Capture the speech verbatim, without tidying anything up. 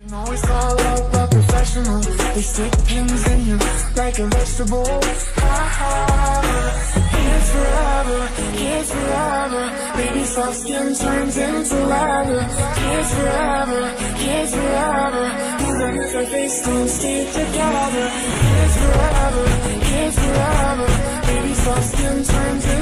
No, it's all about professional. They stick pins in you like a vegetable. Ah, kids forever, kids forever. Baby soft skin turns into leather. Kids forever, kids forever. Even if their face don't stay together. Kids forever, kids forever. Baby soft skin turns into